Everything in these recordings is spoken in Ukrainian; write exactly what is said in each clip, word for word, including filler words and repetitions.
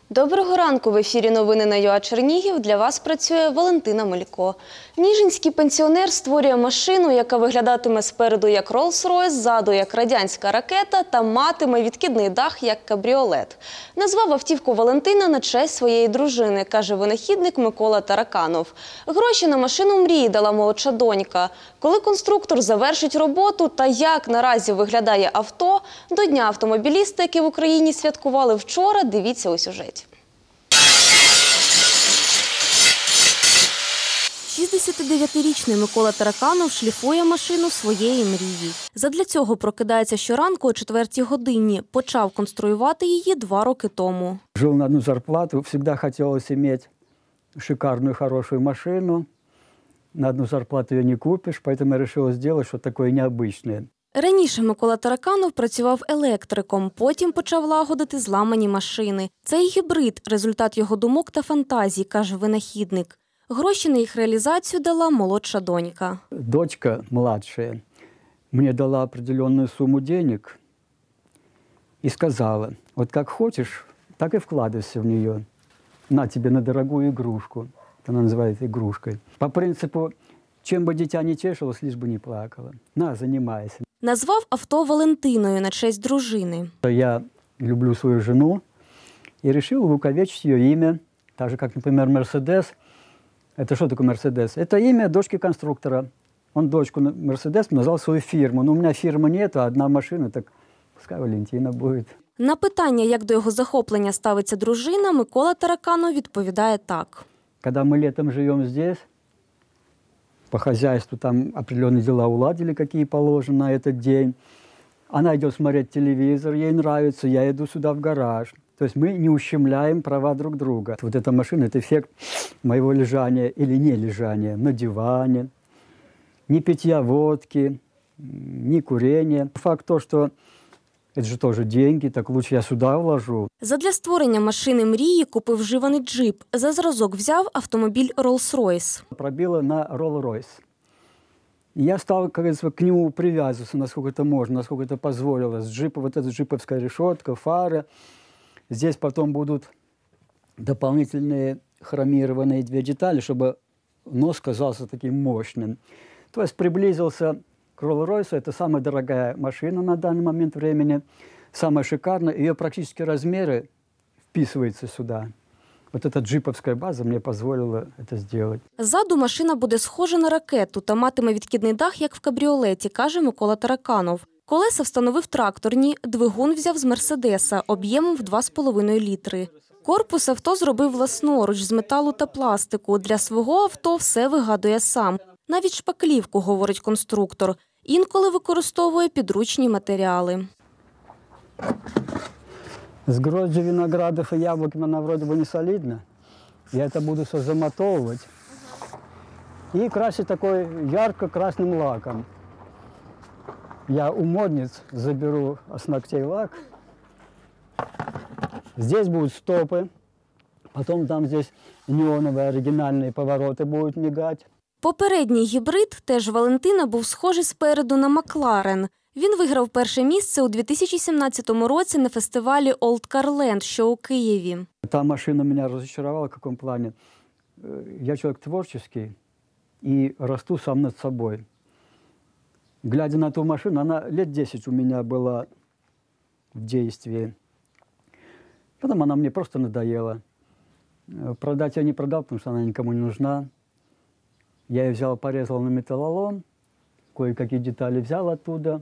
Доброго ранку! В ефірі новини на ЮА Чернігів. Для вас працює Валентина Мелько. Ніжинський пенсіонер створює машину, яка виглядатиме спереду як Роллс-Ройс, ззаду як радянська ракета та матиме відкидний дах як кабріолет. Назвав автівку Валентина на честь своєї дружини, каже винахідник Микола Тараканов. Гроші на машину мрії дала молодша донька. Коли конструктор завершить роботу та як наразі виглядає авто, до Дня автомобіліста, який в Україні святкували вчора, дивіться у сюжеті. шістдесятидев'ятирічний Микола Тараканов шліфує машину своєї мрії. Задля цього прокидається щоранку о четвертій годині. Почав конструювати її два роки тому. Жив на одну зарплату, завжди хотілося мати шикарну, хорошу машину. На одну зарплату її не купиш, тому я вирішив зробити щось таке необычне. Раніше Микола Тараканов працював електриком, потім почав лагодити зламані машини. Цей гібрид – результат його думок та фантазій, каже винахідник. Гроші на їх реалізацію дала молодша донька. Дочка младшая мені дала определенную сумму денег і сказала, от як хочеш, так і вкладайся в неї. На тебе на дорогую игрушку. Вона називається игрушкой. По принципу, чим би дитя не тішилось, лиш би не плакало. На, займайся. Назвав авто Валентиною на честь дружини. Я люблю свою жену и решил увековечить ее имя, так же, как, например, Мерседес. Это что такое Мерседес? Это имя дочки конструктора. Он дочку Мерседес назвал свою фирму. Но у меня фирмы нет, а одна машина, так пускай Валентина будет. На питання, як до його захоплення ставиться дружина, Микола Тараканов відповідає так. Когда мы летом живем здесь, по хозяйству там определенные дела уладили, какие положено на этот день. Она идет смотреть телевизор, ей нравится, я иду сюда в гараж. То есть мы не ущемляем права друг друга. Вот эта машина – это эффект моего лежания или не лежания на диване, ни питья водки, ни курения. Факт то, что это же тоже деньги, так лучше я сюда вложу. Задля створення машини мрії купив вживаний джип. За зразок взяв автомобіль Роллс-Ройс. Пробило на Роллс-Ройс. Я стал, как говорится, к нему привязываться, насколько это можно, насколько это позволило. С джипа, вот эта джиповская решетка, фары. Здесь потом будут дополнительные хромированные две детали, чтобы нос казался таким мощным. То есть приблизился к Роллс-Ройсу. Это самая дорогая машина на данный момент времени, самая шикарная. Ее практически размеры вписываются сюда. Вот эта джиповська база мені дозволила це зробити. Ззаду машина буде схожа на ракету та матиме відкидний дах, як в кабріолеті, каже Микола Тараканов. Колеса встановив тракторні, двигун взяв з Мерседеса об'ємом в два з половиною літри. Корпус авто зробив власноруч з металу та пластику. Для свого авто все вигадує сам. Навіть шпаклівку, говорить конструктор. Інколи використовує підручні матеріали. С гроздью виноградов и яблок она вроде бы не солидна. Я это буду все замотовывать и красить такой ярко-красным лаком. Я у модниц заберу с ногтей лак. Здесь будут стопы, потом там здесь неоновые оригинальные повороты будут мигать. Попередній гібрид, теж Валентина, був схожий спереду на Макларен. Він виграв перше місце у дві тисячі сімнадцятому році на фестивалі Old Car Land, що у Києві. Та машина мене разочаровала в якому плані. Я человек творческий и расту сам над собой. Глядя на ту машину, она лет десять у меня была в действии. Потом она мне просто надоела. Продать я не продал, потому что она никому не нужна. Я ее взял, порезал на металлолом, кое-какие детали взял оттуда.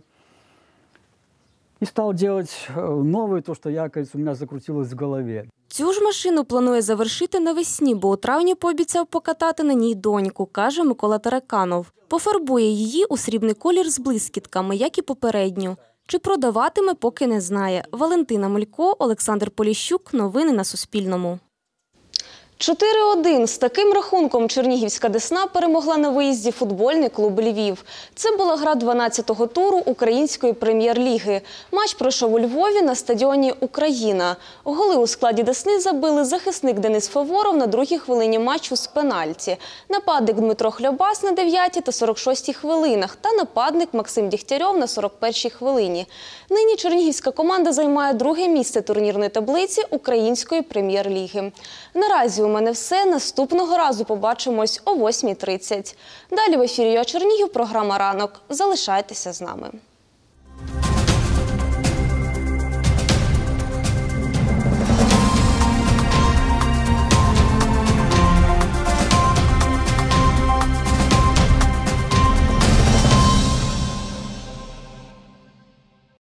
І став робити нове, те, що, як у мене закрутилось в голові. Цю ж машину планує завершити навесні, бо у травні пообіцяв покатати на ній доньку, каже Микола Тараканов. Пофарбує її у срібний колір з блискітками, як і попередню. Чи продаватиме, поки не знає. Валентина Мелько, Олександр Поліщук. Новини на Суспільному. чотири один. З таким рахунком чернігівська «Десна» перемогла на виїзді футбольний клуб «Львів». Це була гра дванадцятого туру Української прем'єр-ліги. Матч пройшов у Львові на стадіоні «Україна». Голи у складі «Десни» забили захисник Денис Фаворов на другій хвилині матчу з пенальті, нападник Дмитро Хльобас на дев'ятій та сорок шостій хвилинах та нападник Максим Дігтярьов на сорок першій хвилині. Нині чернігівська команда займає друге місце турнірної таблиці Української прем'єр-ліги. Наразі у мене все. Наступного разу побачимось о восьмій тридцять. Далі в ефірі «ЮА Чернігів» програма «Ранок». Залишайтеся з нами.